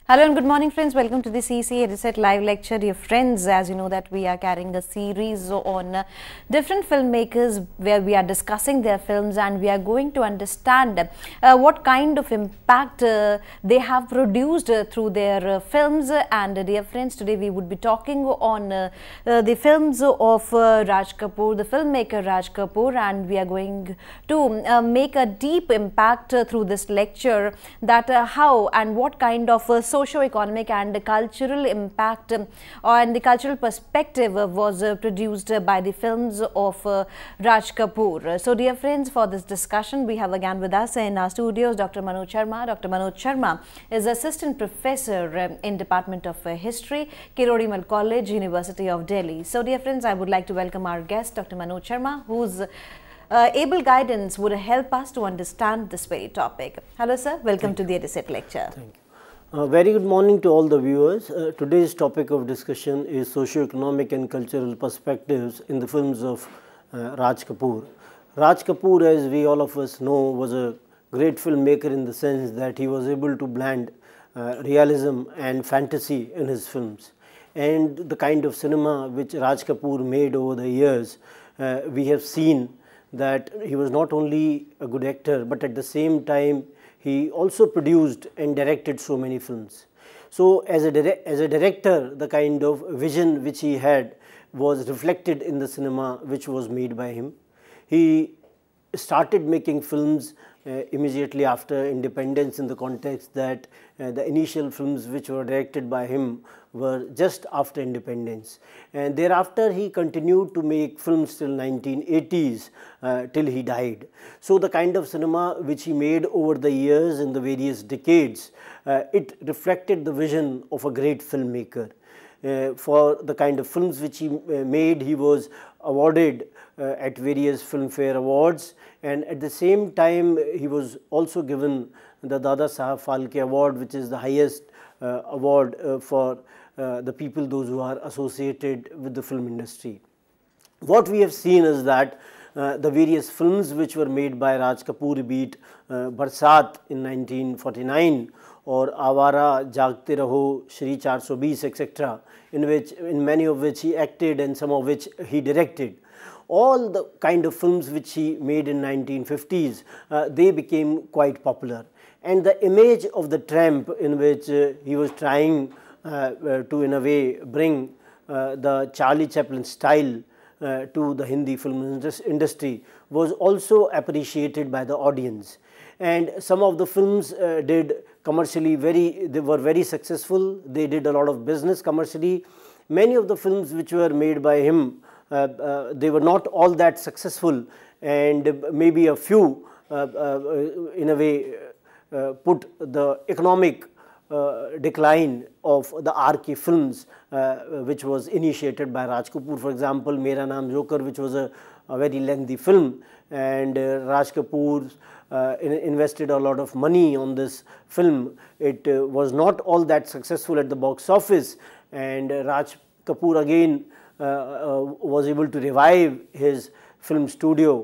Hello and good morning, friends. Welcome to the CEC-UGC live lecture. Dear friends, as you know that we are carrying a series on different filmmakers where we are discussing their films and we are going to understand what kind of impact they have produced through their films. And dear friends, today we would be talking on the films of Raj Kapoor, the filmmaker Raj Kapoor, and we are going to make a deep impact through this lecture that how and what kind of socio-economic and cultural impact and the cultural perspective was produced by the films of Raj Kapoor. So dear friends, for this discussion we have again with us in our studios Dr. Manoj Sharma. Dr. Manoj Sharma is Assistant Professor in Department of History, Kirodimal College, University of Delhi. So dear friends, I would like to welcome our guest Dr. Manoj Sharma, whose able guidance would help us to understand this very topic. Hello sir, welcome to the EduSet lecture. Thank you. Very good morning to all the viewers. Today's topic of discussion is socio-economic and cultural perspectives in the films of Raj Kapoor. Raj Kapoor, as we all of us know, was a great filmmaker in the sense that he was able to blend realism and fantasy in his films. And the kind of cinema which Raj Kapoor made over the years, we have seen that he was not only a good actor, but at the same time he also produced and directed so many films. So as a director, the kind of vision which he had was reflected in the cinema which was made by him. He started making films immediately after independence, in the context that the initial films which were directed by him were just after independence, and thereafter he continued to make films till 1980s till he died. So the kind of cinema which he made over the years in the various decades, it reflected the vision of a great filmmaker. For the kind of films which he made, he was awarded at various Filmfare Awards, and at the same time he was also given the Dada Saheb Phalke Award, which is the highest award for the people, those who are associated with the film industry. What we have seen is that the various films which were made by Raj Kapoor, be it Barsat in 1949 or Awara, Jagte Raho, Shri 420, etc., in many of which he acted and some of which he directed. All the kind of films which he made in 1950s, they became quite popular. And the image of the tramp, in which he was trying to in a way bring the Charlie Chaplin style to the Hindi film industry, was also appreciated by the audience. And some of the films did commercially they were very successful. They did a lot of business commercially. Many of the films which were made by him, they were not all that successful, and maybe a few in a way put the economic decline of the RK films which was initiated by Raj Kapoor. For example, Mera Naam Joker, which was a very lengthy film, and Raj Kapoor invested a lot of money on this film. It was not all that successful at the box office, and Raj Kapoor again was able to revive his film studio,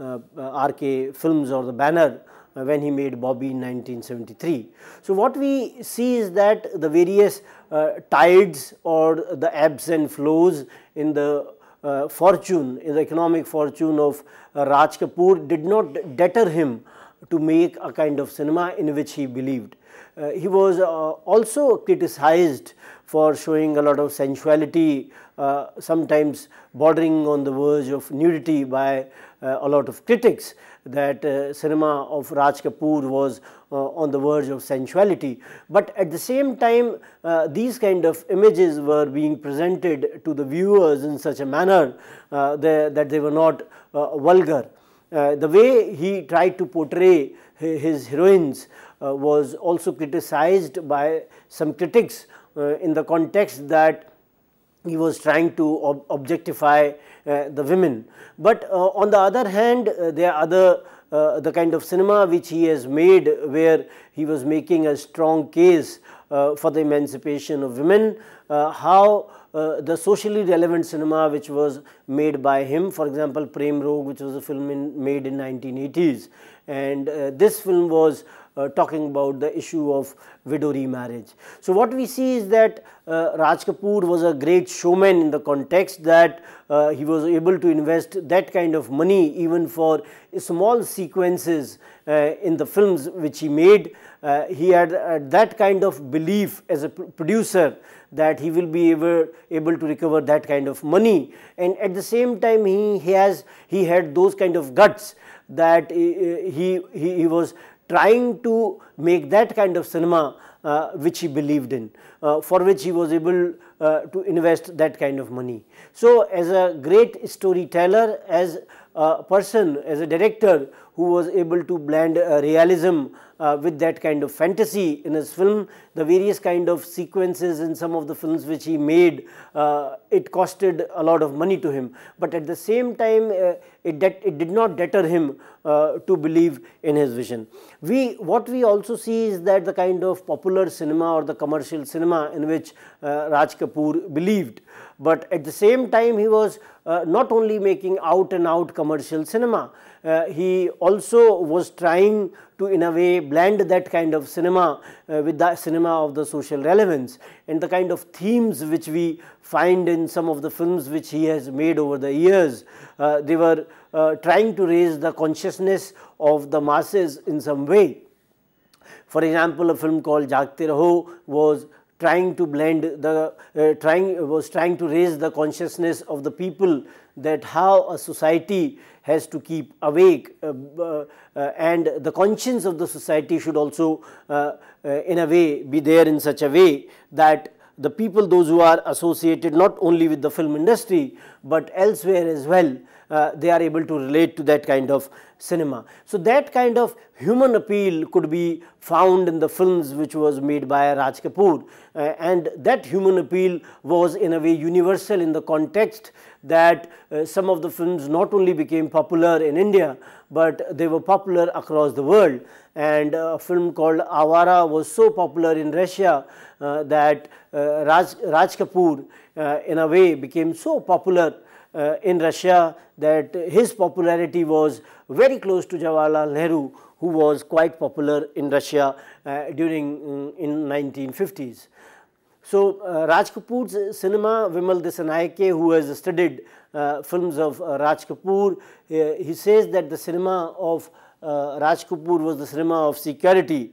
RK Films or the banner, when he made Bobby in 1973. So what we see is that the various tides or the ebbs and flows in the in the economic fortune of Raj Kapoor did not deter him to make a kind of cinema in which he believed. He was also criticized for showing a lot of sensuality, sometimes bordering on the verge of nudity, by a lot of critics, that cinema of Raj Kapoor was on the verge of sensuality. But at the same time, these kind of images were being presented to the viewers in such a manner that they were not vulgar. The way he tried to portray his heroines was also criticized by some critics in the context that he was trying to objectify the women. But on the other hand, there are the kind of cinema which he has made, where he was making a strong case for the emancipation of women, how the socially relevant cinema which was made by him, for example Prem Rog, which was a film made in 1980s, and this film was talking about the issue of widow remarriage. So what we see is that Raj Kapoor was a great showman in the context that he was able to invest that kind of money even for small sequences in the films which he made. He had that kind of belief as a producer that he will be able to recover that kind of money, and at the same time he had those kind of guts that he was trying to make that kind of cinema which he believed in, for which he was able to invest that kind of money. So as a great storyteller, as a person, as a director who was able to blend realism with that kind of fantasy in his film, the various kind of sequences in some of the films which he made, it costed a lot of money to him, but at the same time it did not deter him to believe in his vision. What we also see is that the kind of popular cinema or the commercial cinema in which Raj Kapoor believed, but at the same time he was not only making out and out commercial cinema, he also was trying to in a way blend that kind of cinema with the cinema of the social relevance, and the kind of themes which we find in some of the films which he has made over the years. They were trying to raise the consciousness of the masses in some way. For example, a film called Jaagte Raho was trying to blend the trying to raise the consciousness of the people that how a society has to keep awake, and the conscience of the society should also in a way be there in such a way that the people, those who are associated not only with the film industry but elsewhere as well, they are able to relate to that kind of cinema. So that kind of human appeal could be found in the films which was made by Raj Kapoor, and that human appeal was in a way universal in the context that some of the films not only became popular in India but they were popular across the world. And a film called Avara was so popular in Russia that Raj Kapoor in a way became so popular in Russia that his popularity was very close to Jawaharlal Nehru, who was quite popular in Russia during in 1950s. So Raj Kapoor's cinema, Vimal Desanayake, who has studied films of Raj Kapoor, he says that the cinema of Raj Kapoor was the cinema of security,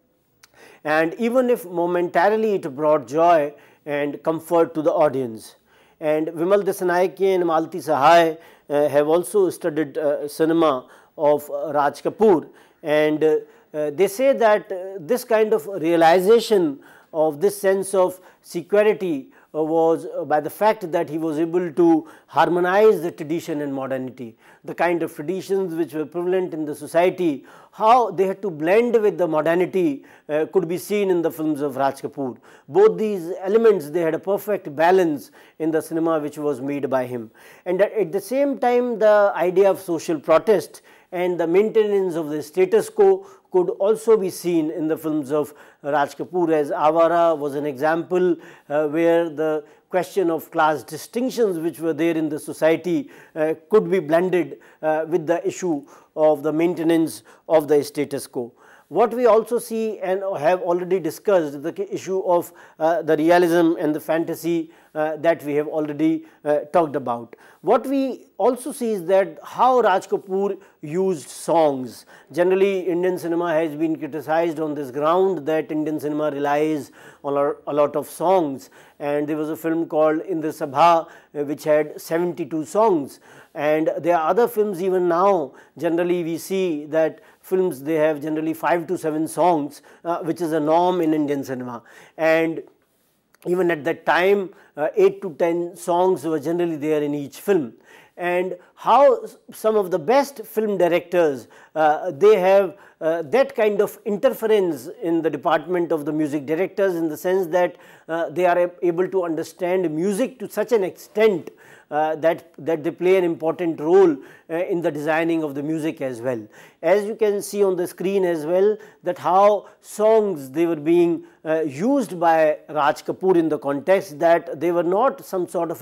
and even if momentarily it brought joy and comfort to the audience. And Vimal Desanayake and Malti Sahai have also studied cinema of Raj Kapoor, and they say that this kind of realization of this sense of security was by the fact that he was able to harmonize the tradition and modernity, the kind of traditions which were prevalent in the society, how they had to blend with the modernity could be seen in the films of Raj Kapoor. Both these elements, they had a perfect balance in the cinema which was made by him. And at the same time, the idea of social protest and the maintenance of the status quo could also be seen in the films of Raj Kapoor, as Avara was an example where the question of class distinctions which were there in the society could be blended with the issue of the maintenance of the status quo. What we also see and have already discussed, the issue of the realism and the fantasy that we have already talked about. What we also see is that how Raj Kapoor used songs. Generally, Indian cinema has been criticized on this ground that Indian cinema relies on a lot of songs, and there was a film called Indra Sabha which had 72 songs, and there are other films even now. Generally, we see that films, they have generally 5 to 7 songs, which is a norm in Indian cinema, and even at that time 8 to 10 songs were generally there in each film. And how some of the best film directors, they have that kind of interference in the department of the music directors, in the sense that they are able to understand music to such an extent that they play an important role in the designing of the music as well. As you can see on the screen as well, that how songs, they were being used by Raj Kapoor in the context that they were not some sort of an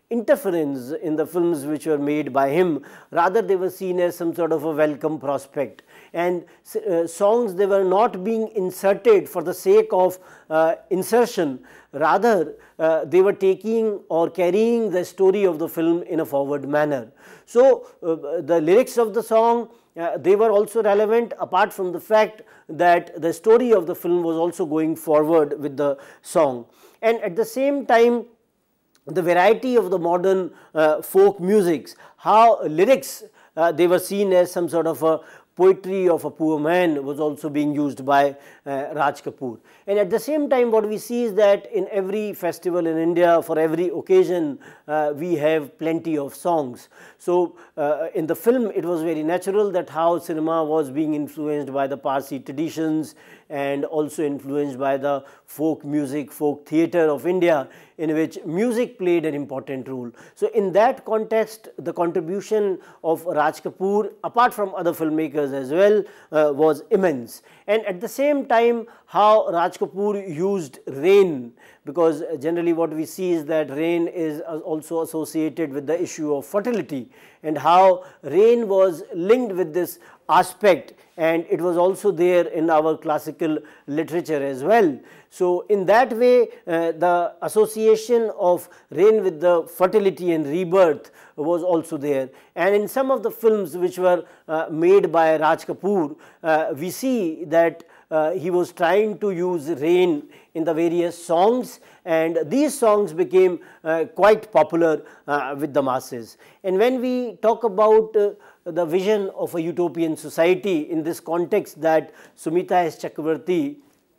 interference in the films which were made by him. Rather, they were seen as some sort of a welcome prospect, and songs, they were not being inserted for the sake of insertion. Rather, they were taking or carrying the story of the film in a forward manner. So, the lyrics of the song, they were also relevant, apart from the fact that the story of the film was also going forward with the song. And at the same time, the variety of the modern folk musics, how lyrics, they were seen as some sort of a poetry of a poor man, was also being used by Raj Kapoor. And at the same time, what we see is that in every festival in India, for every occasion, we have plenty of songs. So, in the film, it was very natural that how cinema was being influenced by the Parsi traditions and also influenced by the folk music, folk theatre of India, in which music played an important role. So, in that context, the contribution of Raj Kapoor, apart from other filmmakers as well, was immense. And at the same time, how Raj Kapoor used rain, because generally what we see is that rain is also associated with the issue of fertility, and how rain was linked with this aspect, and it was also there in our classical literature as well. So, in that way, the association of rain with the fertility and rebirth was also there. And in some of the films which were made by Raj Kapoor, we see that he was trying to use rain in the various songs, and these songs became quite popular with the masses. And when we talk about the vision of a utopian society in this context, that Sumita S. Chakravarti,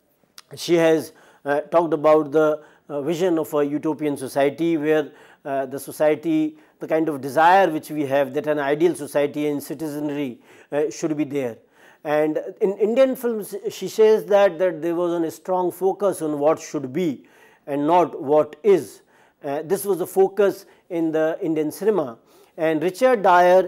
she has talked about the vision of a utopian society, where the society, the kind of desire which we have, that an ideal society and citizenry should be there. And in Indian films, she says that there was a strong focus on what should be and not what is. This was the focus in the Indian cinema. And Richard Dyer,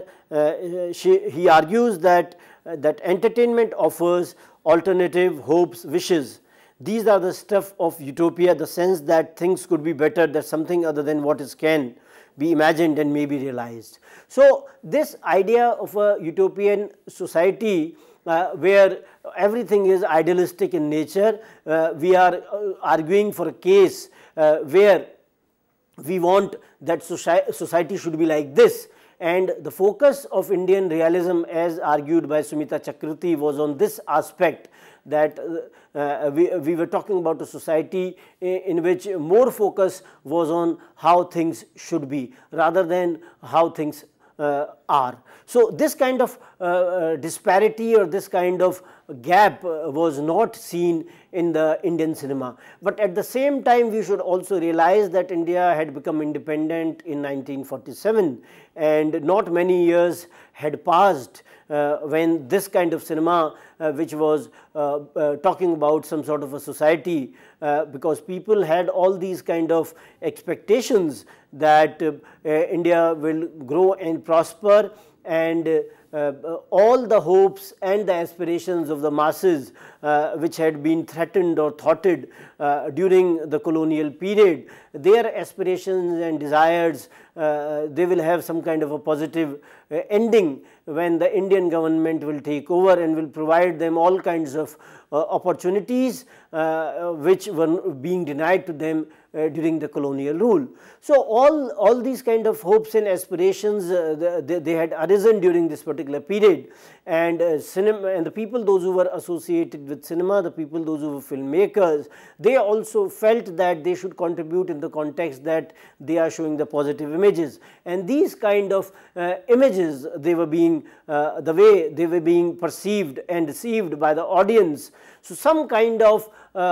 he argues that entertainment offers alternative hopes, wishes. These are the stuff of utopia, the sense that things could be better, that something other than what is can be imagined and may be realized. So, this idea of a utopian society where everything is idealistic in nature, we are arguing for a case where we want that society should be like this. And the focus of Indian realism, as argued by Sumita Chakravarti, was on this aspect, that we were talking about a society in which more focus was on how things should be rather than how things are. So, this kind of disparity or this kind of gap was not seen in the Indian cinema. But at the same time, we should also realize that India had become independent in 1947, and not many years had passed when this kind of cinema, which was talking about some sort of a society, because people had all these kind of expectations that India will grow and prosper, and all the hopes and the aspirations of the masses which had been threatened or thwarted during the colonial period, their aspirations and desires, they will have some kind of a positive ending when the Indian government will take over and will provide them all kinds of opportunities which were being denied to them during the colonial rule. So, all these kind of hopes and aspirations, they had arisen during this particular period, and cinema, and the people, those who were associated with cinema, the people, those who were filmmakers, they also felt that they should contribute in the context that they are showing the positive images, and these kind of images, they were being the way they were being perceived and received by the audience. So, some kind of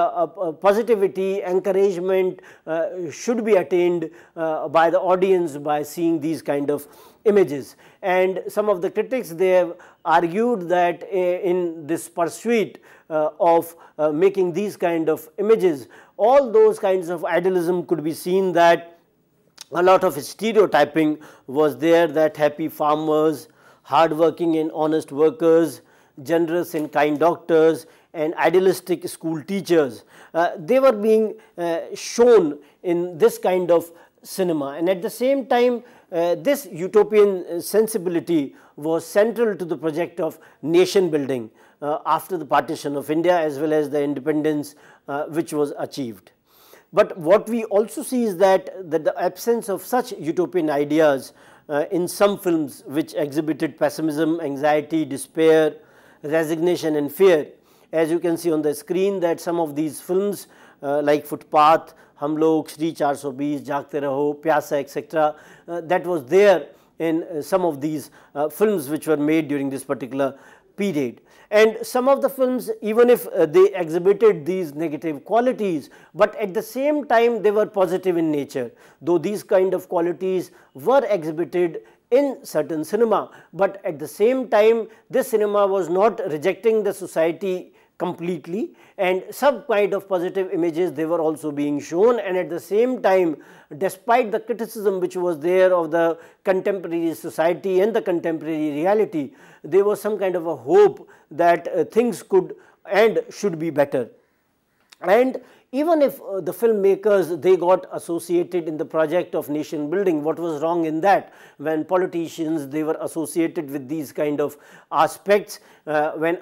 positivity, encouragement should be attained by the audience by seeing these kind of images. And some of the critics, they have argued that in this pursuit of making these kind of images, all those kinds of idealism could be seen, that a lot of stereotyping was there, that happy farmers, hardworking and honest workers, generous and kind doctors, and idealistic school teachers, they were being shown in this kind of cinema, and at the same time this utopian sensibility was central to the project of nation building after the partition of India as well as the independence which was achieved. But what we also see is that the absence of such utopian ideas in some films which exhibited pessimism, anxiety, despair, resignation and fear. As you can see on the screen that some of these films like Footpath, Hum Log, Shri 420, Jaagte Raho, Pyasa, etc. That was there in some of these films which were made during this particular period. And some of the films, even if they exhibited these negative qualities, but at the same time they were positive in nature, though these kind of qualities were exhibited in certain cinema, but at the same time this cinema was not rejecting the society completely, and some kind of positive images they were also being shown, and at the same time despite the criticism which was there of the contemporary society and the contemporary reality, there was some kind of a hope that things could and should be better. And even if the filmmakers they got associated in the project of nation building, what was wrong in that? When politicians they were associated with these kind of aspects, when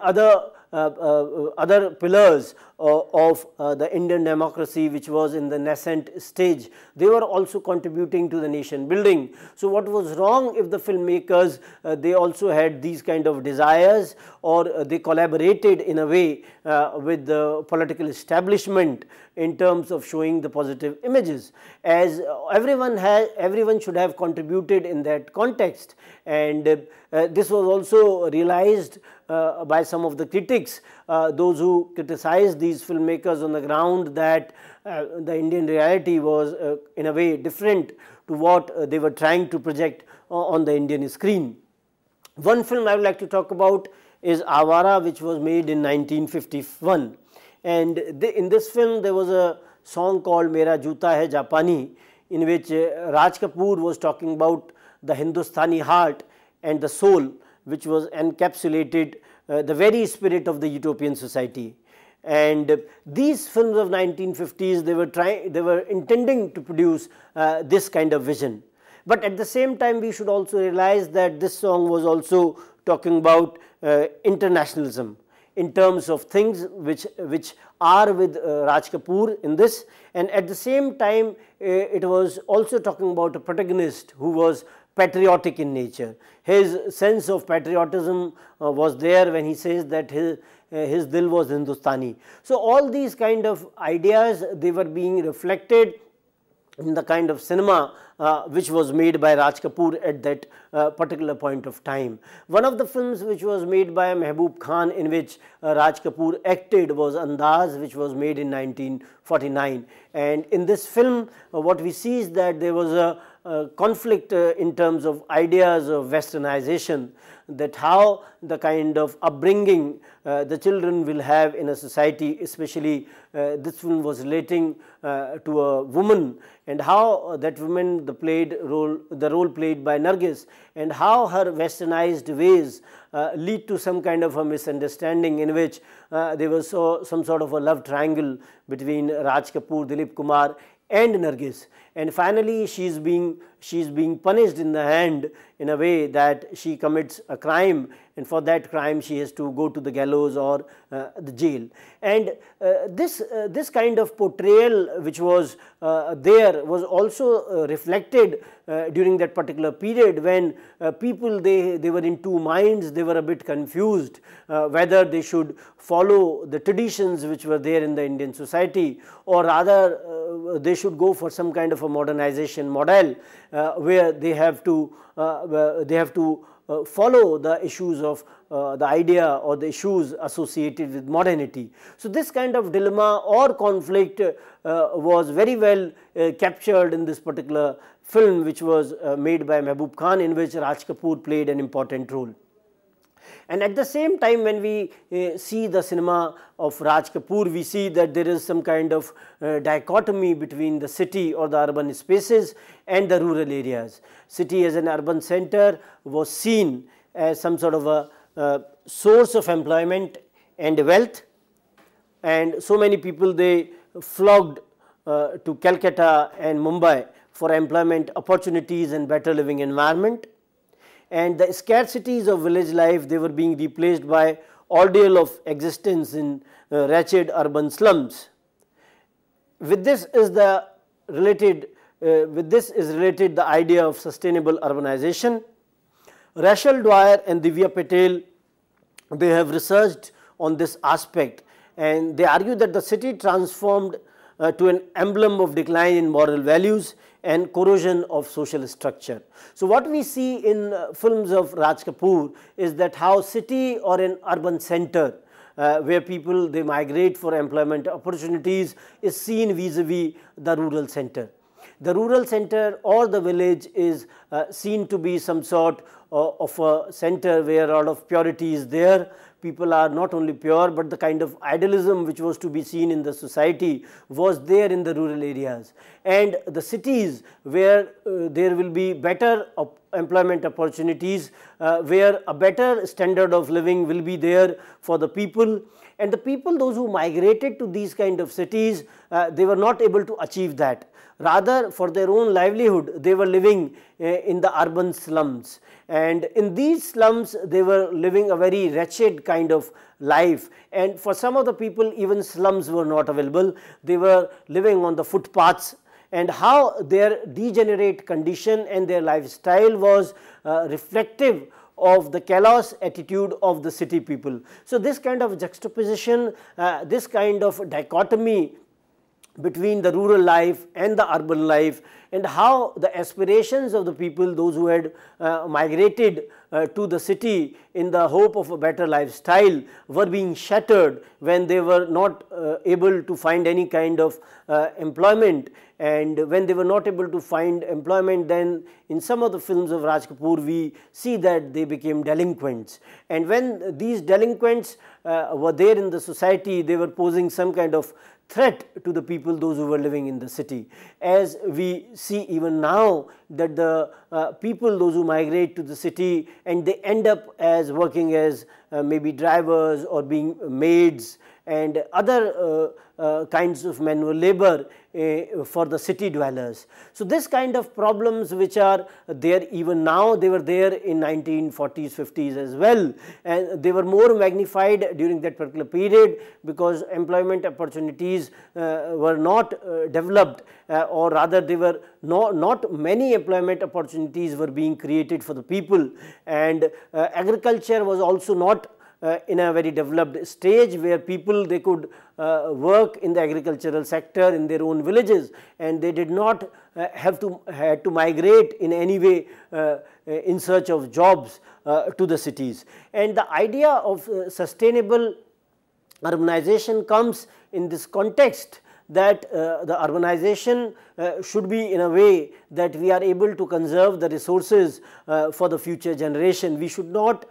other pillars of the Indian democracy which was in the nascent stage, they were also contributing to the nation building. So what was wrong if the filmmakers they also had these kind of desires, or they collaborated in a way with the political establishment in terms of showing the positive images, as everyone should have contributed in that context. And this was also realized by some of the critics, those who criticized these filmmakers on the ground that the Indian reality was in a way different to what they were trying to project on the Indian screen. One film I would like to talk about is Awara, which was made in 1951, and in this film there was a song called Mera Joota Hai Japani, in which Raj Kapoor was talking about the Hindustani heart and the soul which was encapsulated the very spirit of the utopian society. And these films of 1950s they were intending to produce this kind of vision. But at the same time we should also realize that this song was also talking about internationalism in terms of things which are with Raj Kapoor in this, and at the same time it was also talking about a protagonist who was patriotic in nature. His sense of patriotism was there when he says that his dil was Hindustani. So all these kind of ideas they were being reflected in the kind of cinema which was made by Raj Kapoor at that particular point of time. One of the films which was made by Mehboob Khan in which Raj Kapoor acted was Andaz, which was made in 1949, and in this film what we see is that there was a conflict in terms of ideas of westernization, that how the kind of upbringing the children will have in a society, especially this film was relating to a woman, and how that woman the role played by Nargis, and how her westernized ways lead to some kind of a misunderstanding in which there was some sort of a love triangle between Raj Kapoor, Dilip Kumar and Nargis, and finally she is being punished in the hand in a way that she commits a crime, and for that crime she has to go to the gallows or the jail. And this kind of portrayal which was there was also reflected during that particular period when people they were in two minds, they were a bit confused whether they should follow the traditions which were there in the Indian society, or rather they should go for some kind of a modernization model where they have to follow the issues of the idea or the issues associated with modernity. So this kind of dilemma or conflict was very well captured in this particular film which was made by Mehboob Khan, in which Raj Kapoor played an important role. And at the same time when we see the cinema of Raj Kapoor, we see that there is some kind of dichotomy between the city or the urban spaces and the rural areas. City as an urban center was seen as some sort of a source of employment and wealth, and so many people they flocked to Calcutta and Mumbai for employment opportunities and better living environment, and the scarcities of village life, they were being replaced by ordeal of existence in wretched urban slums. With this is related the idea of sustainable urbanization. Rachel Dwyer and Divya Patel, they have researched on this aspect, and they argue that the city transformed to an emblem of decline in moral values and corrosion of social structure. So, what we see in films of Raj Kapoor is that how city or an urban center where people they migrate for employment opportunities is seen vis-a-vis the rural center. The rural center or the village is seen to be some sort of a center where a lot of purity is there. People are not only pure, but the kind of idealism which was to be seen in the society was there in the rural areas. And the cities where there will be better employment opportunities, where a better standard of living will be there for the people. And the people, those who migrated to these kind of cities, they were not able to achieve that. Rather, for their own livelihood, they were living in the urban slums, and in these slums they were living a very wretched kind of life, and for some of the people even slums were not available. They were living on the footpaths, and how their degenerate condition and their lifestyle was reflective of the callous attitude of the city people. So, this kind of juxtaposition, this kind of dichotomy between the rural life and the urban life, and how the aspirations of the people, those who had migrated to the city in the hope of a better lifestyle, were being shattered when they were not able to find any kind of employment. And when they were not able to find employment, then in some of the films of Raj Kapoor we see that they became delinquents, and when these delinquents were there in the society, they were posing some kind of threat to the people, those who were living in the city. As we see even now that the people, those who migrate to the city and they end up as working as maybe drivers or being maids and other kinds of manual labor for the city dwellers. So, this kind of problems which are there even now, they were there in 1940s, 50s as well, and they were more magnified during that particular period because employment opportunities were not developed, or rather they were not many employment opportunities were being created for the people, and agriculture was also not in a very developed stage where people they could work in the agricultural sector in their own villages, and they did not had to migrate in any way in search of jobs to the cities. And the idea of sustainable urbanization comes in this context that the urbanization should be in a way that we are able to conserve the resources for the future generation. We should not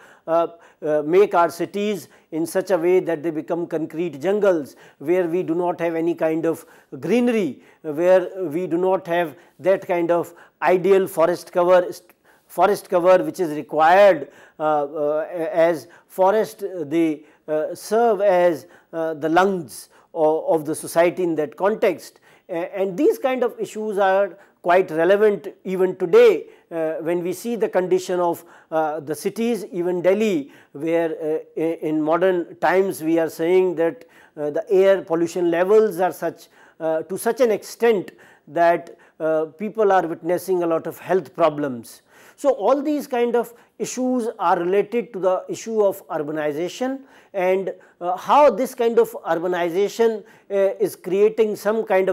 make our cities in such a way that they become concrete jungles where we do not have any kind of greenery, where we do not have that kind of ideal forest cover which is required, as forest they serve as the lungs of the society in that context, and these kind of issues are quite relevant even today when we see the condition of the cities, even Delhi, where in modern times we are saying that the air pollution levels are such to such an extent that people are witnessing a lot of health problems. So, all these kind of issues are related to the issue of urbanization, and how this kind of urbanization is creating some kind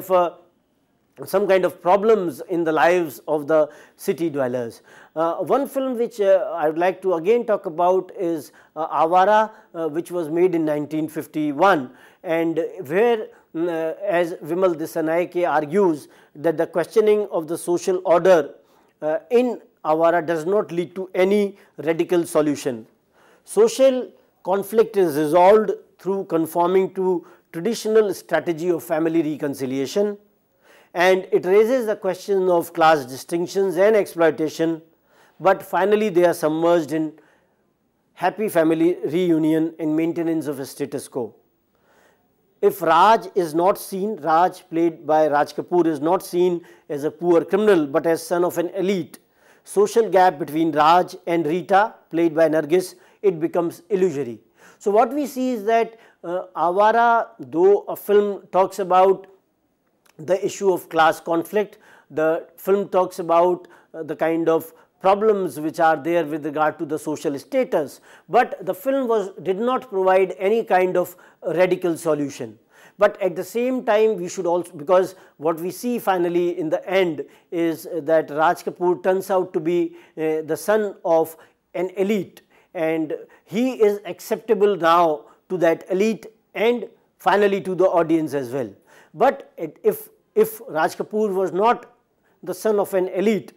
of problems in the lives of the city dwellers. One film which I would like to again talk about is Awara, which was made in 1951, and where as Vimal Disanaike argues that the questioning of the social order in Awara does not lead to any radical solution. Social conflict is resolved through conforming to traditional strategy of family reconciliation, and it raises the question of class distinctions and exploitation, but finally they are submerged in happy family reunion and maintenance of a status quo. if Raj is not seen, Raj played by Raj Kapoor is not seen as a poor criminal but as son of an elite, social gap between Raj and Rita played by Nargis, it becomes illusory. So what we see is that Awara, though a film talks about the issue of class conflict, the film talks about the kind of problems which are there with regard to the social status, but the film did not provide any kind of radical solution. But at the same time, we should also, because what we see finally in the end is that Raj Kapoor turns out to be the son of an elite, and he is acceptable now to that elite and finally to the audience as well. But if Raj Kapoor was not the son of an elite,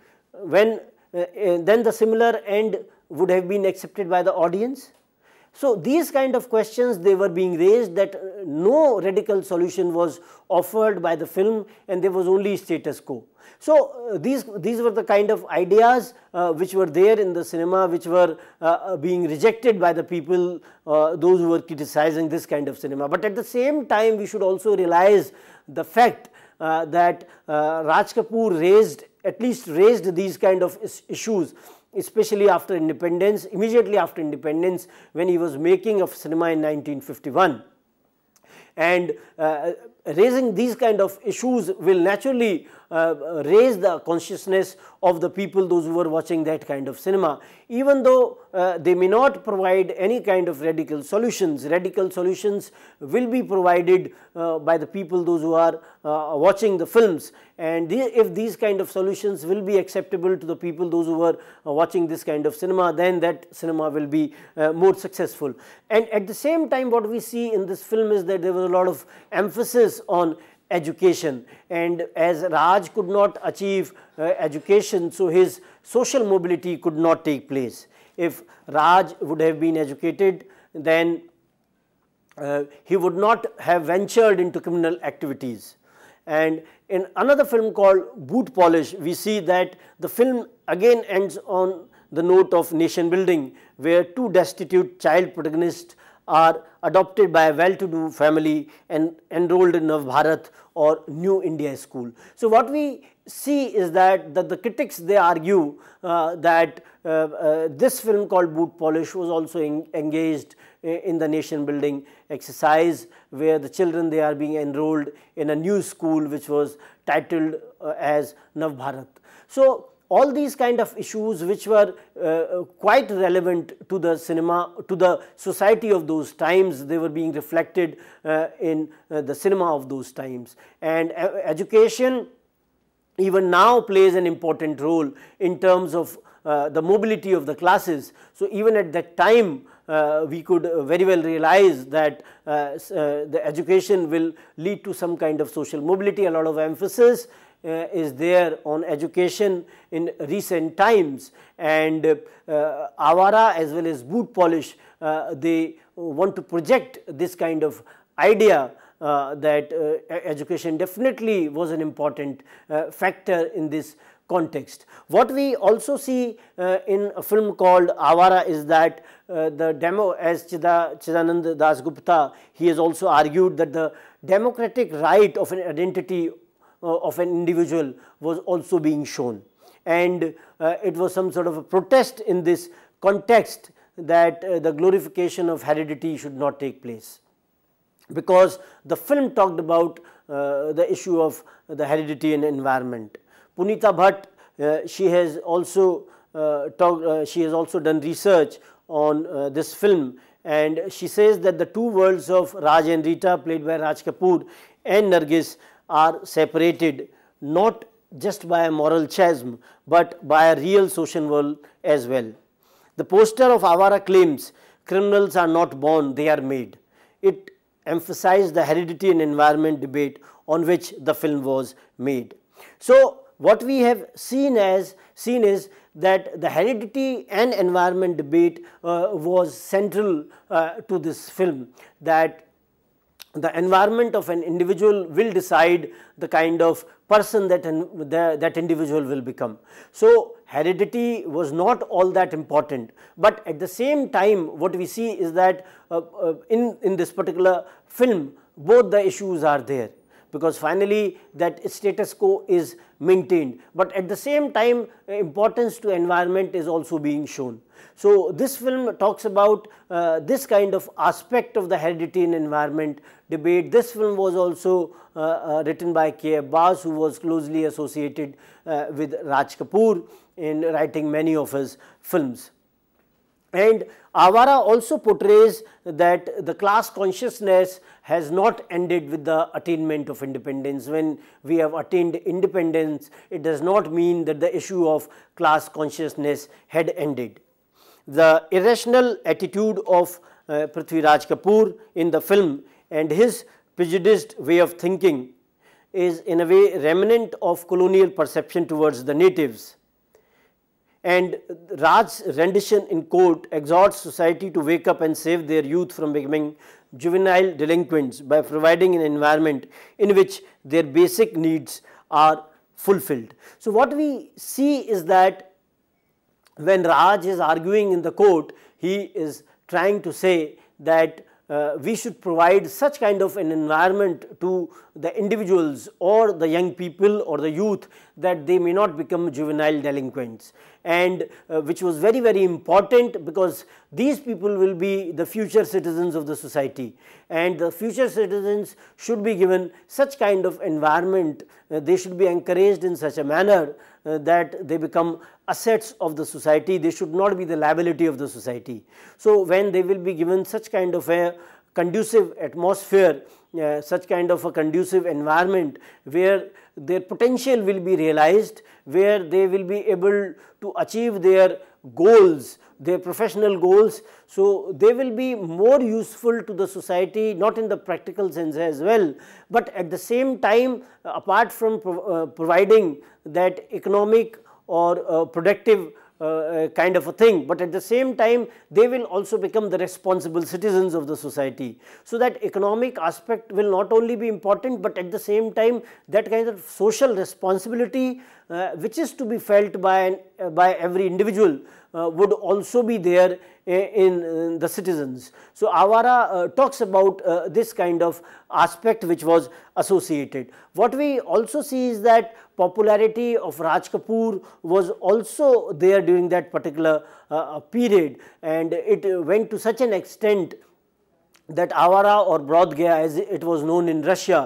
then the similar end would have been accepted by the audience. So these kind of questions, they were being raised, that no radical solution was offered by the film and there was only status quo. So these were the kind of ideas which were there in the cinema, which were being rejected by the people, those who were criticizing this kind of cinema. But at the same time, we should also realize the fact that Raj Kapoor at least raised these kind of issues, especially after independence, immediately after independence, when he was making of cinema in 1951. And raising these kind of issues will naturally raise the consciousness of the people, those who were watching that kind of cinema. Even though they may not provide any kind of radical solutions will be provided by the people, those who are watching the films. And if these kind of solutions will be acceptable to the people, those who were watching this kind of cinema, then that cinema will be more successful. And at the same time, what we see in this film is that there was a lot of emphasis on education, and as Raj could not achieve education, so his social mobility could not take place. If Raj would have been educated, then he would not have ventured into criminal activities. And in another film called Boot Polish, we see that the film again ends on the note of nation building, where two destitute child protagonists are adopted by a well-to-do family and enrolled in Nav Bharat or New India school. So what we see is that the critics, they argue that this film called Boot Polish was also engaged in the nation building exercise, where the children, they are being enrolled in a new school which was titled as Nav Bharat. So all these kind of issues which were quite relevant to the cinema, to the society of those times, they were being reflected in the cinema of those times. And education even now plays an important role in terms of the mobility of the classes. So even at that time, we could very well realize that the education will lead to some kind of social mobility. A lot of emphasis is there on education in recent times, and Awara as well as Boot Polish, they want to project this kind of idea that education definitely was an important factor in this context. What we also see in a film called Awara is that the demo, as Chidanand Das Gupta, he has also argued that the democratic right of an identity of an individual was also being shown, and it was some sort of a protest in this context that the glorification of heredity should not take place, because the film talked about the issue of the heredity and environment. Punita Bhatt, she has also done research on this film, and she says that the two worlds of Raj and Rita, played by Raj Kapoor and Nargis, are separated not just by a moral chasm but by a real social world as well. The poster of Awara claims criminals are not born, they are made. It emphasized the heredity and environment debate on which the film was made. So what we have seen is that the heredity and environment debate was central to this film, that the environment of an individual will decide the kind of person that individual will become. So heredity was not all that important, but at the same time what we see is that in this particular film, both the issues are there, because finally that status quo is maintained, but at the same time importance to environment is also being shown. So this film talks about this kind of aspect of the heredity and environment debate. This film was also written by K. Abbas, who was closely associated with Raj Kapoor in writing many of his films. And Awara also portrays that the class consciousness has not ended with the attainment of independence. When we have attained independence, it does not mean that the issue of class consciousness had ended. The irrational attitude of Prithviraj Kapoor in the film and his prejudiced way of thinking is in a way remnant of colonial perception towards the natives. And Raj's rendition in court exhorts society to wake up and save their youth from becoming juvenile delinquents by providing an environment in which their basic needs are fulfilled. So what we see is that when Raj is arguing in the court, he is trying to say that we should provide such kind of an environment to the individuals or the young people or the youth that they may not become juvenile delinquents, and which was very, very important, because these people will be the future citizens of the society, and the future citizens should be given such kind of environment. They should be encouraged in such a manner that they become assets of the society. They should not be the liability of the society. So when they will be given such kind of a conducive atmosphere, such kind of a conducive environment where their potential will be realized, where they will be able to achieve their goals, their professional goals, so they will be more useful to the society, not in the practical sense as well, but at the same time, apart from providing that economic or productive kind of a thing, but at the same time they will also become the responsible citizens of the society. So that economic aspect will not only be important, but at the same time that kind of social responsibility which is to be felt by every individual would also be there in the citizens. So Awara talks about this kind of aspect which was associated. What we also see is that popularity of Raj Kapoor was also there during that particular period, and it went to such an extent that Awara or Bodh Gaya, as it was known in Russia,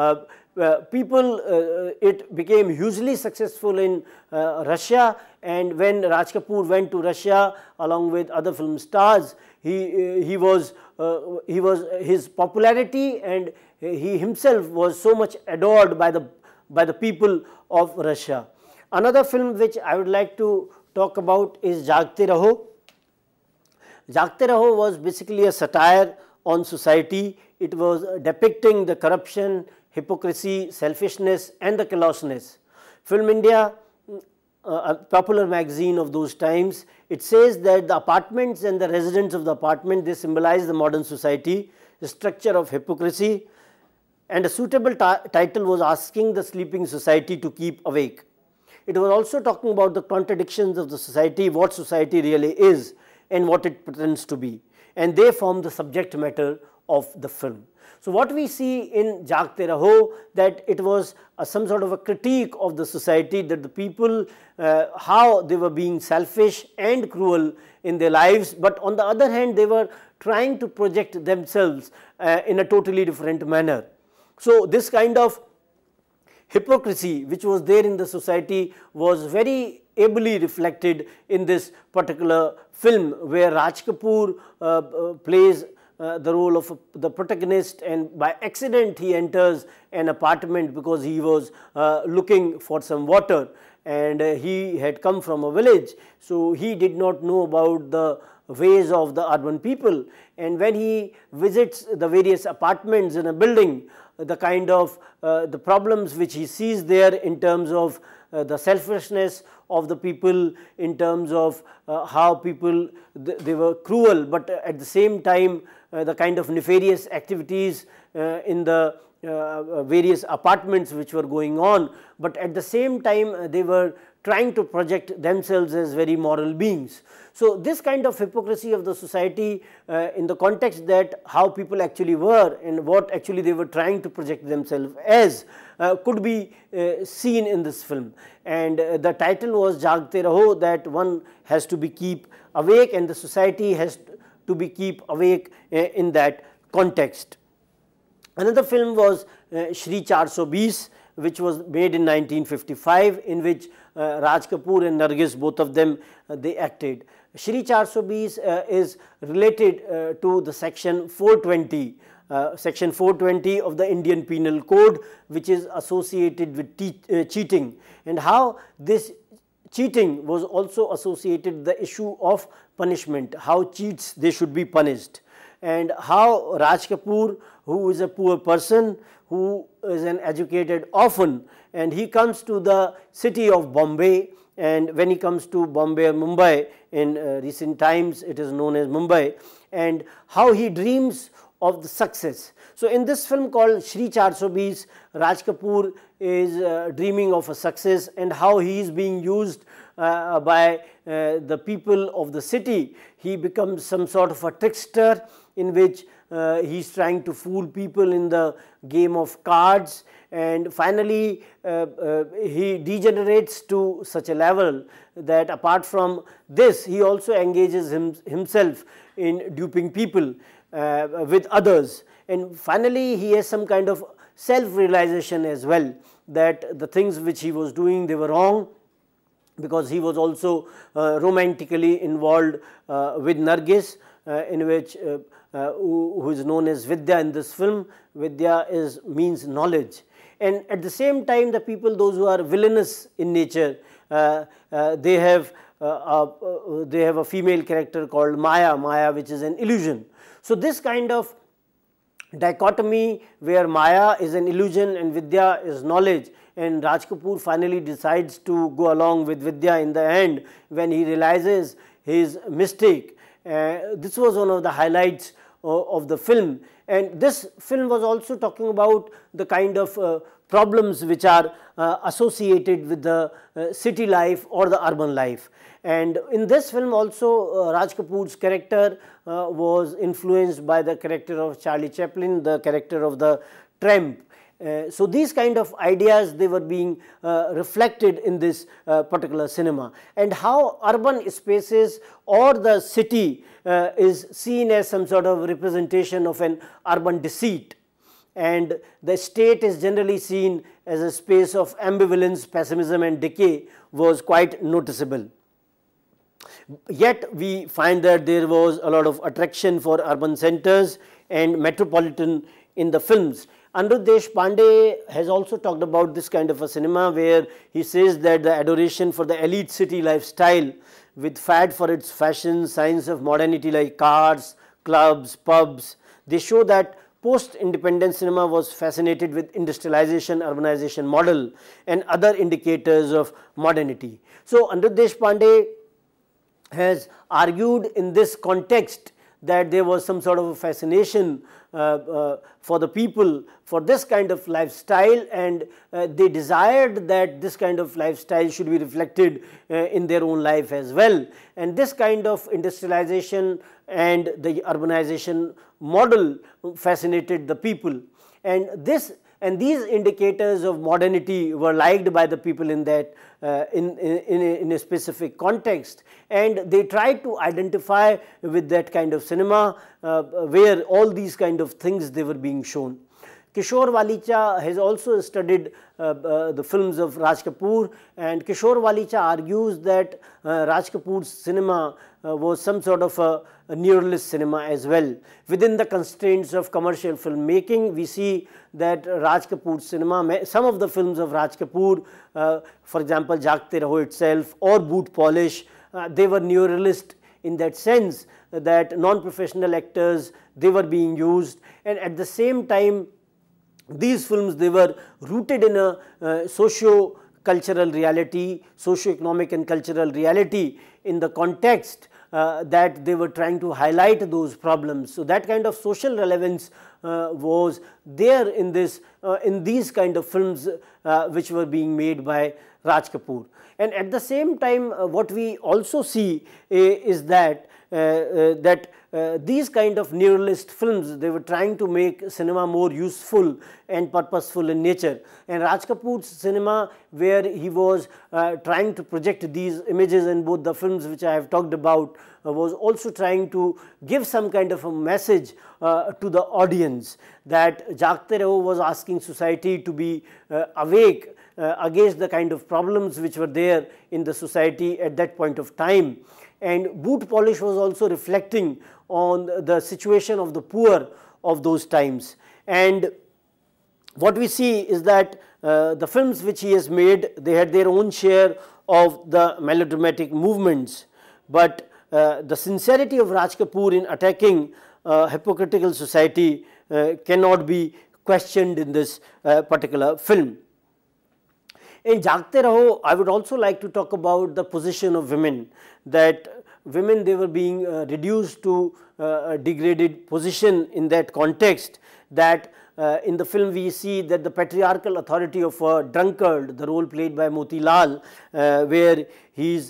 it became hugely successful in Russia, and when Raj Kapoor went to Russia along with other film stars, his popularity and he himself was so much adored by the people of Russia. Another film which I would like to talk about is Jagte Raho. Jagte Raho was basically a satire on society. It was depicting the corruption, hypocrisy, selfishness and the callousness. Film India, a popular magazine of those times, it says that the apartments and the residents of the apartment, they symbolize the modern society, the structure of hypocrisy, and a suitable title was asking the sleeping society to keep awake. It was also talking about the contradictions of the society, what society really is and what it pretends to be, and they form the subject matter of the film. So what we see in Jagte Raho, that it was some sort of a critique of the society, that the people, how they were being selfish and cruel in their lives, but on the other hand they were trying to project themselves in a totally different manner. So this kind of hypocrisy which was there in the society was very ably reflected in this particular film, where Raj Kapoor plays the role of the protagonist, and by accident he enters an apartment because he was looking for some water, and he had come from a village, so he did not know about the ways of the urban people, and when he visits the various apartments in a building, the kind of the problems which he sees there in terms of the selfishness of the people, in terms of how people they were cruel, but at the same time the kind of nefarious activities in the various apartments which were going on, but at the same time they were trying to project themselves as very moral beings. So, this kind of hypocrisy of the society in the context that how people actually were and what actually they were trying to project themselves as could be seen in this film. And the title was Jagte Raho, that one has to be keep awake and the society has to be keep awake in that context. Another film was Shri 420, which was made in 1955, in which Raj Kapoor and Nargis, both of them, they acted. Shri 420 is related to the section 420, section 420 of the Indian Penal Code, which is associated with cheating, and how this cheating was also associated with the issue of punishment, how cheats they should be punished, and how Raj Kapoor, who is a poor person, who is an educated orphan, and he comes to the city of Bombay, and when he comes to Bombay or Mumbai, in recent times it is known as Mumbai, and how he dreams of the success. So, in this film called Shri 420, Raj Kapoor is dreaming of a success and how he is being used by the people of the city. He becomes some sort of a trickster in which he is trying to fool people in the game of cards, and finally he degenerates to such a level that apart from this he also engages himself in duping people with others, and finally he has some kind of self-realization as well that the things which he was doing, they were wrong, because he was also romantically involved with Nargis, in which who is known as Vidya in this film. Vidya means knowledge, and at the same time the people, those who are villainous in nature, they have a female character called Maya, which is an illusion. So, this kind of dichotomy where Maya is an illusion and Vidya is knowledge, and Raj Kapoor finally decides to go along with Vidya in the end when he realizes his mistake. This was one of the highlights of the film, and this film was also talking about the kind of problems which are associated with the city life or the urban life. And in this film also Raj Kapoor's character was influenced by the character of Charlie Chaplin, the character of the tramp. So, these kind of ideas, they were being reflected in this particular cinema, and how urban spaces or the city is seen as some sort of representation of an urban deceit, and the state is generally seen as a space of ambivalence, pessimism and decay was quite noticeable. Yet we find that there was a lot of attraction for urban centers and metropolitan in the films. Anirudh Deshpande has also talked about this kind of a cinema where he says that the adoration for the elite city lifestyle with fad for its fashion, signs of modernity like cars, clubs, pubs, they show that post-independent cinema was fascinated with industrialization, urbanization model and other indicators of modernity. So, Anirudh Deshpande has argued in this context that there was some sort of a fascination for the people for this kind of lifestyle, and they desired that this kind of lifestyle should be reflected in their own life as well. And this kind of industrialization and the urbanization model fascinated the people, and these indicators of modernity were liked by the people in that in a specific context, and they tried to identify with that kind of cinema where all these kind of things they were being shown. Kishore Walicha has also studied the films of Raj Kapoor, and Kishore Walicha argues that Raj Kapoor's cinema was some sort of a neorealist cinema as well. Within the constraints of commercial filmmaking, we see that Raj Kapoor's cinema, some of the films of Raj Kapoor, for example Jagte Raho itself or Boot Polish, they were neorealist in that sense that non-professional actors, they were being used, and at the same time these films, they were rooted in a socio-cultural reality, socio-economic and cultural reality in the context that they were trying to highlight those problems. So that kind of social relevance was there in these kind of films which were being made by Raj Kapoor. And at the same time, what we also see is that these kind of neuralist films, they were trying to make cinema more useful and purposeful in nature. And Raj Kapoor's cinema, where he was trying to project these images in both the films which I have talked about, was also trying to give some kind of a message to the audience, that Jaagte Raho was asking society to be awake against the kind of problems which were there in the society at that point of time. And Boot Polish was also reflecting on the situation of the poor of those times. And what we see is that the films which he has made, they had their own share of the melodramatic movements, but the sincerity of Raj Kapoor in attacking hypocritical society cannot be questioned in this particular film. In Jaagte Raho, I would also like to talk about the position of women, that women, they were being reduced to a degraded position in that context, that in the film we see that the patriarchal authority of a drunkard, the role played by Moti Lal, where he is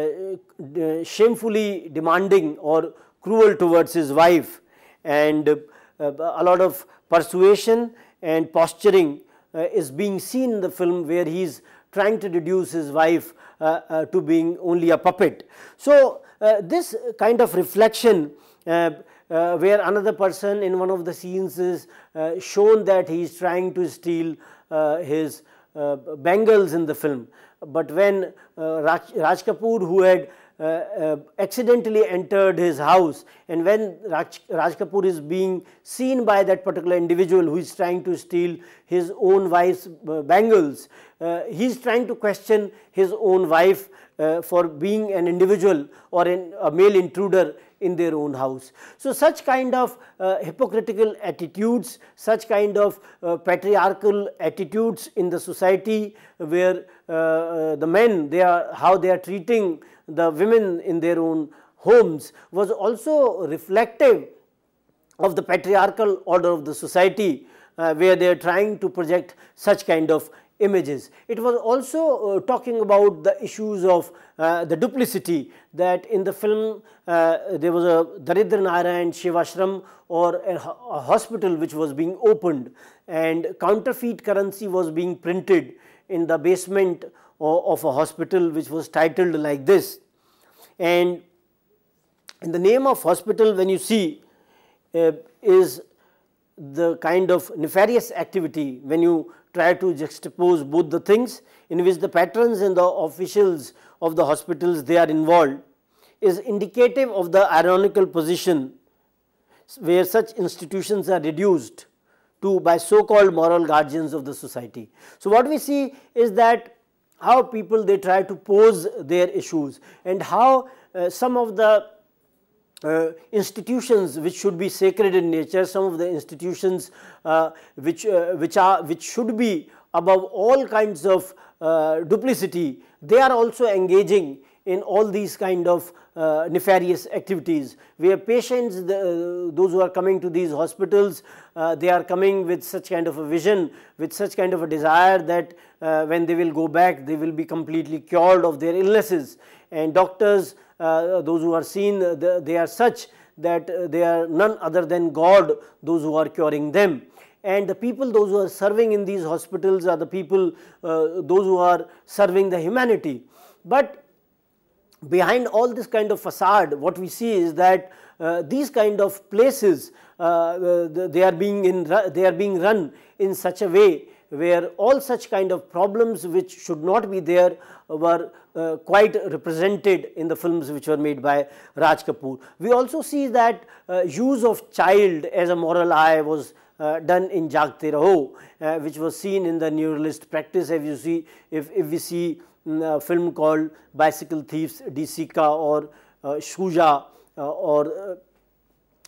shamefully demanding or cruel towards his wife, and a lot of persuasion and posturing is being seen in the film, where he is trying to reduce his wife to being only a puppet. So this kind of reflection, where another person in one of the scenes is shown that he is trying to steal his bangles in the film, but when Raj Kapoor, who had accidentally entered his house, and when Raj Kapoor is being seen by that particular individual who is trying to steal his own wife's bangles, he is trying to question his own wife for being an individual or a male intruder in their own house. So such kind of hypocritical attitudes, such kind of patriarchal attitudes in the society, where the men, how they are treating the women in their own homes, was also reflective of the patriarchal order of the society, where they are trying to project such kind of images. It was also talking about the issues of the duplicity, that in the film there was a Daridra Narayan Shivashram, or a hospital which was being opened, and counterfeit currency was being printed in the basement of a hospital, which was titled like this. And in the name of hospital, when you see, is the kind of nefarious activity when you try to juxtapose both the things, in which the patrons and the officials of the hospitals, they are involved, is indicative of the ironical position where such institutions are reduced to by so-called moral guardians of the society. So what we see is that how people, they try to pose their issues, and how some of the institutions which should be sacred in nature, some of the institutions which should be above all kinds of duplicity, they are also engaging in all these kind of nefarious activities, where patients, those who are coming to these hospitals, they are coming with such kind of a vision, with such kind of a desire that when they will go back, they will be completely cured of their illnesses. And doctors, those who are seen, they are such that they are none other than God, those who are curing them. And the people, those who are serving in these hospitals, are the people, those who are serving the humanity. But behind all this kind of facade, what we see is that these kind of places, they are being run in such a way where all such kind of problems which should not be there were quite represented in the films which were made by Raj Kapoor. We also see that use of child as a moral eye was done in Jaagte Raho, which was seen in the neuralist practice. If you see, if we see a film called Bicycle Thieves, Disika, or Shuja, or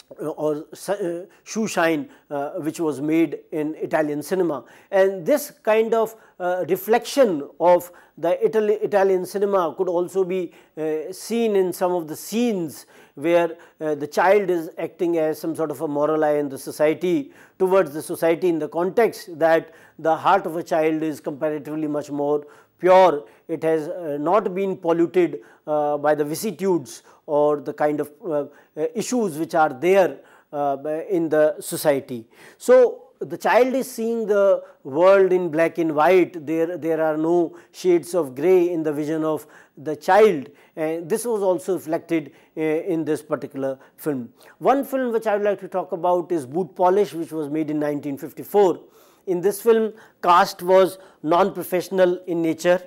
or shoe shine, which was made in Italian cinema. And this kind of reflection of the Italian cinema could also be seen in some of the scenes where the child is acting as some sort of a moral eye in the society, towards the society, in the context that the heart of a child is comparatively much more pure. It has not been polluted by the vicissitudes or the kind of issues which are there in the society. So the child is seeing the world in black and white. There are no shades of grey in the vision of the child, and this was also reflected in this particular film. One film which I would like to talk about is Boot Polish, which was made in 1954. In this film, cast was non-professional in nature,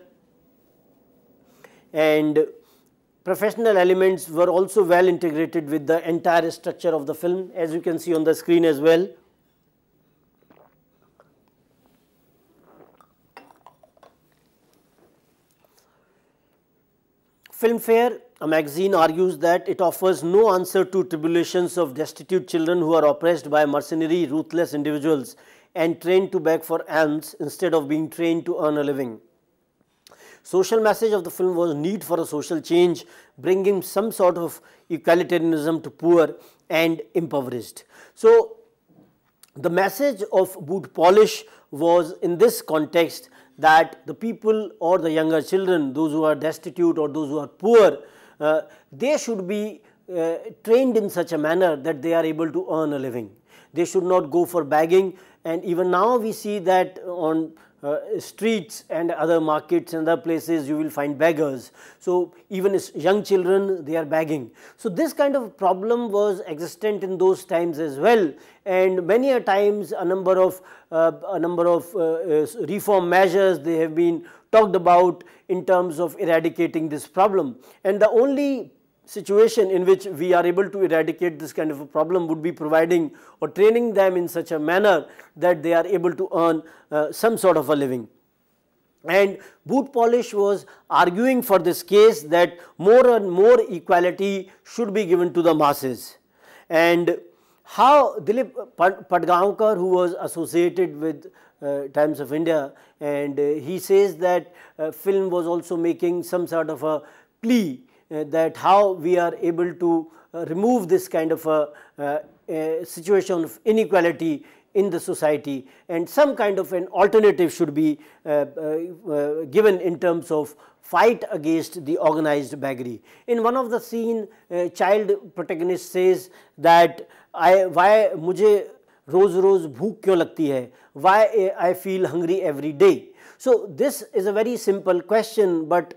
and professional elements were also well integrated with the entire structure of the film, as you can see on the screen as well. Filmfare, a magazine, argues that it offers no answer to tribulations of destitute children who are oppressed by mercenary, ruthless individuals and trained to beg for alms instead of being trained to earn a living. Social message of the film was need for a social change, bringing some sort of egalitarianism to poor and impoverished. So the message of Boot Polish was in this context that the people or the younger children, those who are destitute or those who are poor, they should be trained in such a manner that they are able to earn a living. They should not go for begging, and even now we see that on streets and other markets and other places you will find beggars. So even as young children, they are begging. So this kind of problem was existent in those times as well, and many a times a number of reform measures they have been talked about in terms of eradicating this problem. And the only situation in which we are able to eradicate this kind of a problem would be providing or training them in such a manner that they are able to earn some sort of a living. And Boot Polish was arguing for this case that more and more equality should be given to the masses. And how Dilip Padgaonkar, who was associated with Times of India, and he says that film was also making some sort of a plea that how we are able to remove this kind of a situation of inequality in the society, and some kind of an alternative should be given in terms of fight against the organized beggary. In one of the scene, child protagonist says that why mujhe roz roz bhook kyun lagti hai, why I feel hungry every day. So this is a very simple question, but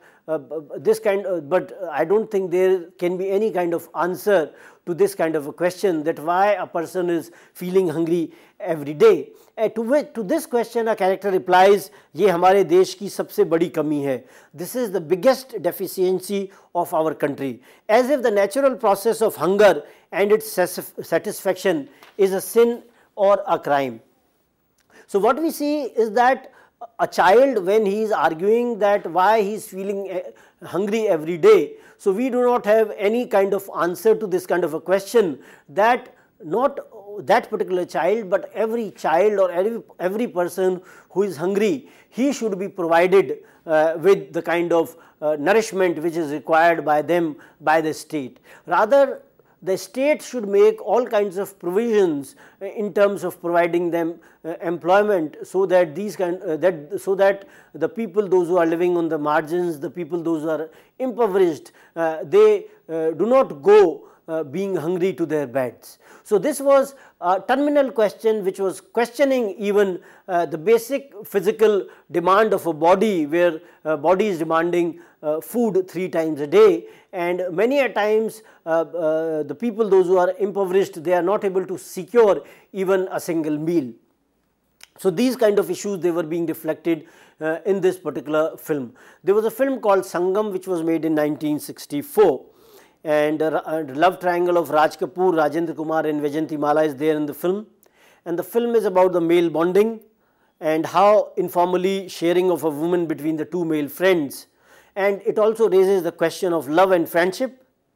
I don't think there can be any kind of answer to this kind of a question, that why a person is feeling hungry every day. To this question a character replies, ये हमारे देश की सबसे बड़ी कमी है. This is the biggest deficiency of our country. As if the natural process of hunger and its satisfaction is a sin or a crime. So what we see is that a child, when he is arguing that why he is feeling hungry every day, so we do not have any kind of answer to this kind of a question, that not that particular child, but every child or every person who is hungry, he should be provided with the kind of nourishment which is required by them, by the state. Rather, the state should make all kinds of provisions in terms of providing them employment, so that so that the people, those who are living on the margins, the people those who are impoverished, they do not go being hungry to their beds. So this was a terminal question which was questioning even the basic physical demand of a body, where body is demanding food 3 times a day, and many a times the people, those who are impoverished, they are not able to secure even a single meal. So these kind of issues, they were being reflected in this particular film. There was a film called Sangam which was made in 1964, and love triangle of Raj Kapoor, Rajendra Kumar and Vaijayanti Mala is there in the film, and the film is about the male bonding and how informally sharing of a woman between the 2 male friends, and it also raises the question of love and friendship.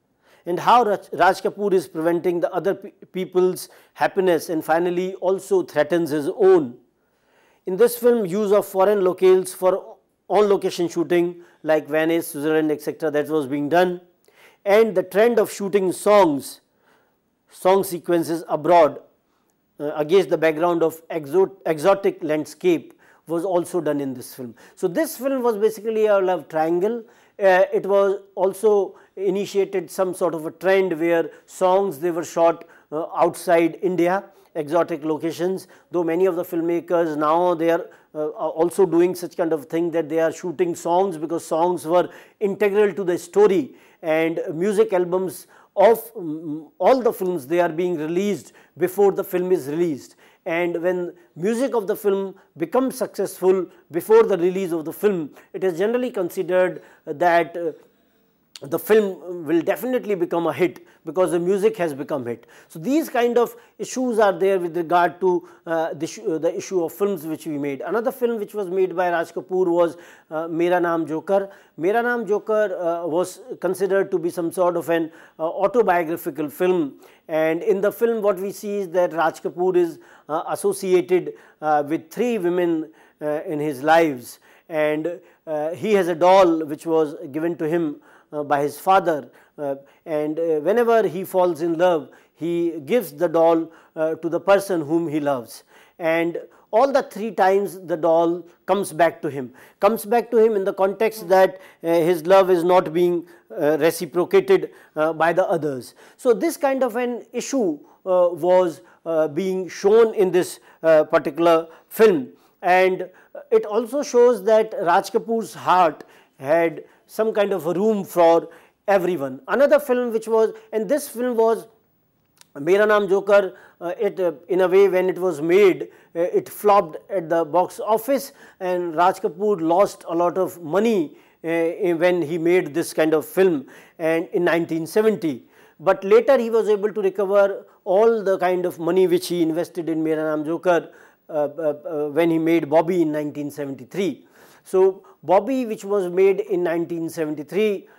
and how Raj Kapoor is preventing the other people's happiness and finally also threatens his own. In this film, use of foreign locales for on-location shooting like Venice, Switzerland, etc. that was being done, and the trend of shooting song sequences abroad against the background of exotic landscape was also done in this film. So this film was basically a love triangle. It was also initiated some sort of a trend where songs they were shot outside India, exotic locations, though many of the filmmakers now they are also doing such kind of thing that they are shooting songs because songs were integral to the story, and music albums of all the films they are being released before the film is released, and when music of the film becomes successful before the release of the film, it is generally considered that the film will definitely become a hit because the music has become hit. So these kind of issues are there with regard to the issue of films which we made. Another film which was made by Raj Kapoor was Mera Naam Joker. Mera Naam Joker was considered to be some sort of an autobiographical film, and in the film what we see is that Raj Kapoor is associated with 3 women in his lives, and he has a doll which was given to him by his father, and whenever he falls in love he gives the doll to the person whom he loves, and all the 3 times the doll comes back to him in the context that his love is not being reciprocated by the others. So this kind of an issue was being shown in this particular film, and it also shows that Raj Kapoor's heart had some kind of a room for everyone. Another film which was, and this film was Mera Naam Joker, in a way when it was made, it flopped at the box office, and Raj Kapoor lost a lot of money when he made this kind of film and in 1970. But later he was able to recover all the kind of money which he invested in Mera Naam Joker when he made Bobby in 1973. So Bobby, which was made in 1973,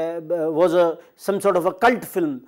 was some sort of a cult film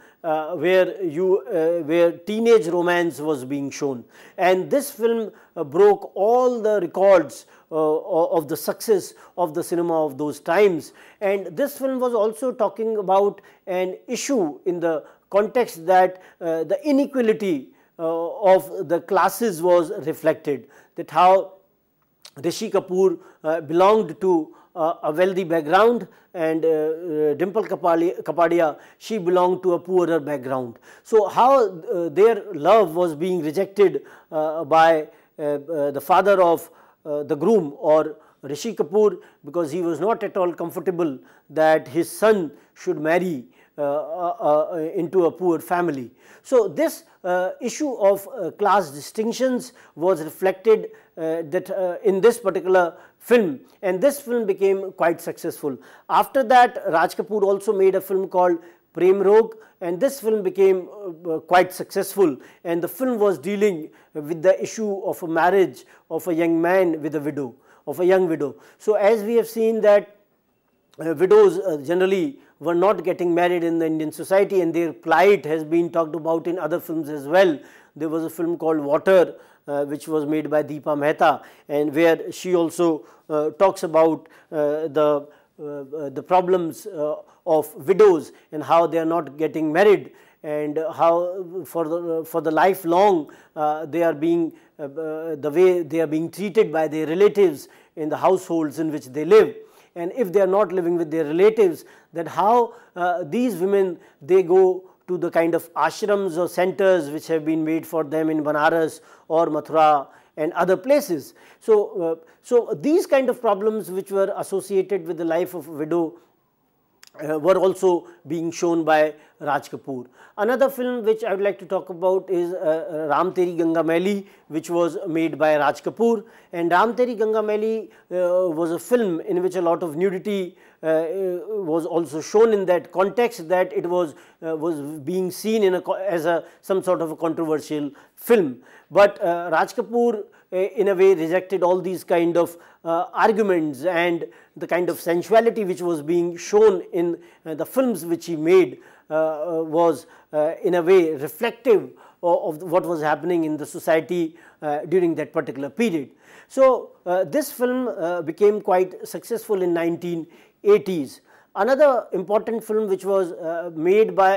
where teenage romance was being shown, and this film broke all the records of the success of the cinema of those times. And this film was also talking about an issue in the context that the inequality of the classes was reflected, that how Rishi Kapoor belonged to a wealthy background, and Dimple Kapadia, she belonged to a poorer background. So how their love was being rejected by the father of the groom, or Rishi Kapoor, because he was not at all comfortable that his son should marry into a poor family. So this issue of class distinctions was reflected in this particular film, and this film became quite successful. After that, Raj Kapoor also made a film called Prem Rog, and this film became quite successful, and the film was dealing with the issue of a marriage of a young man with a widow, of a young widow. So as we have seen that widows generally were not getting married in the Indian society, and their plight has been talked about in other films as well. There was a film called Water which was made by Deepa Mehta, and where she also talks about the problems of widows and how they are not getting married, and how for the lifelong they are being the way they are being treated by their relatives in the households in which they live. And if they are not living with their relatives, that how these women, they go to the kind of ashrams or centers which have been made for them in Banaras or Mathura and other places. So, these kind of problems which were associated with the life of a widow were also being shown by Raj Kapoor. Another film which I would like to talk about is Ram Teri Ganga Maili, which was made by Raj Kapoor. And Ram Teri Ganga Maili was a film in which a lot of nudity was also shown in that context, that it was being seen in as some sort of a controversial film. But Raj Kapoor in a way rejected all these kind of arguments, and the kind of sensuality which was being shown in the films which he made was in a way reflective of what was happening in the society during that particular period. So this film became quite successful in 1980s. Another important film which was not made by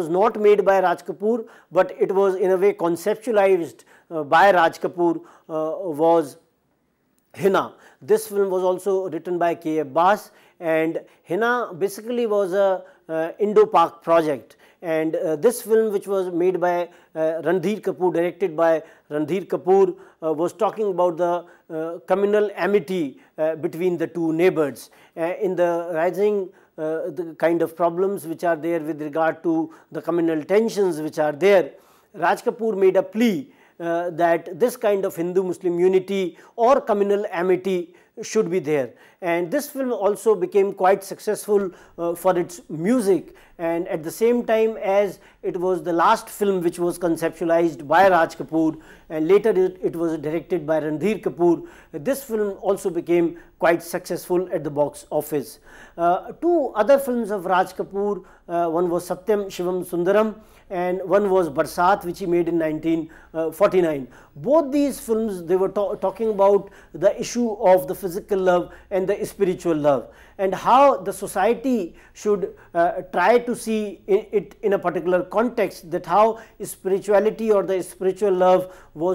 Raj Kapoor, but it was in a way conceptualized by Raj Kapoor, was Hina. This film was also written by K. Abbas, and Hina basically was a Indo-Pak project. And this film, which was made by Ranbir Kapoor, directed by Ranbir Kapoor, was talking about the communal amity between the two neighbors. In the rising the kind of problems which are there with regard to the communal tensions which are there, Raj Kapoor made a plea that this kind of Hindu-Muslim unity or communal amity should be there. And this film also became quite successful for its music, and at the same time as it was the last film which was conceptualized by Raj Kapoor, and later it was directed by Ranbir Kapoor, this film also became quite successful at the box office. Two other films of Raj Kapoor, one was Satyam Shivam Sundaram and one was Barsat, which he made in 1949. Both these films, they were talking about the issue of the physical love and the spiritual love, and how the society should try to see it in a particular context, that how spirituality or the spiritual love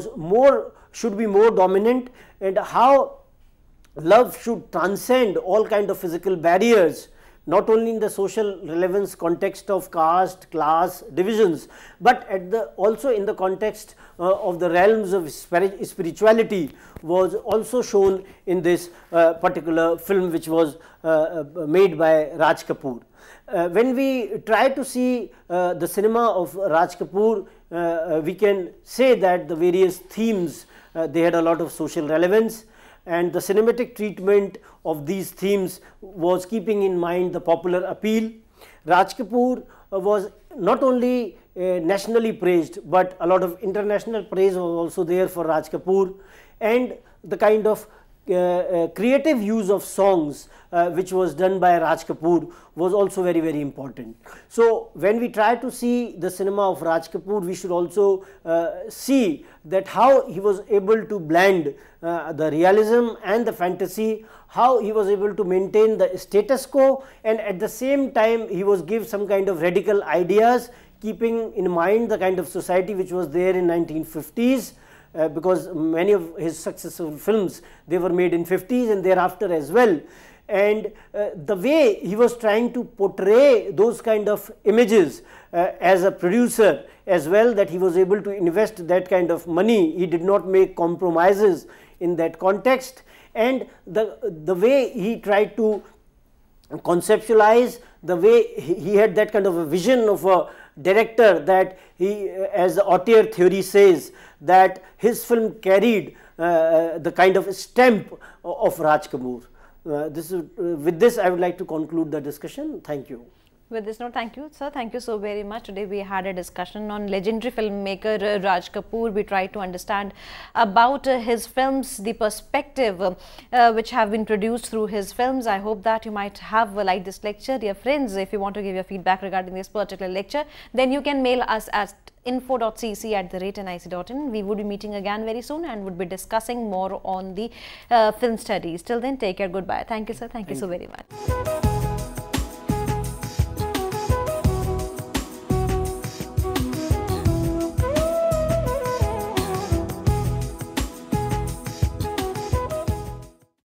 should be more dominant, and how love should transcend all kind of physical barriers, not only in the social relevance context of caste, class, divisions, but also in the context of the realms of spirituality, was also shown in this particular film which was made by Raj Kapoor. When we try to see the cinema of Raj Kapoor, we can say that the various themes, they had a lot of social relevance, and the cinematic treatment of these themes was keeping in mind the popular appeal. Raj Kapoor was not only nationally praised, but a lot of international praise was also there for Raj Kapoor, and the kind of creative use of songs which was done by Raj Kapoor was also very, very important. So when we try to see the cinema of Raj Kapoor, we should also see that how he was able to blend the realism and the fantasy, how he was able to maintain the status quo, and at the same time he was give some kind of radical ideas, keeping in mind the kind of society which was there in 1950s. Because many of his successful films, they were made in 50s and thereafter as well, and the way he was trying to portray those kind of images as a producer as well, that he was able to invest that kind of money, he did not make compromises in that context, and the way he tried to conceptualize, the way he had that kind of a vision of a director, that he, as the auteur theory says, that his film carried the kind of stamp of Raj Kapoor. With this I would like to conclude the discussion. Thank you. With this note, thank you, sir. Thank you so very much. Today we had a discussion on legendary filmmaker Raj Kapoor. We tried to understand about his films, the perspective which have been produced through his films. I hope that you might have liked this lecture. Dear friends, if you want to give your feedback regarding this particular lecture, then you can mail us at info.cec@nic.in. We would be meeting again very soon and would be discussing more on the film studies. Till then, take care. Goodbye. Thank you, sir. Thank you so very much.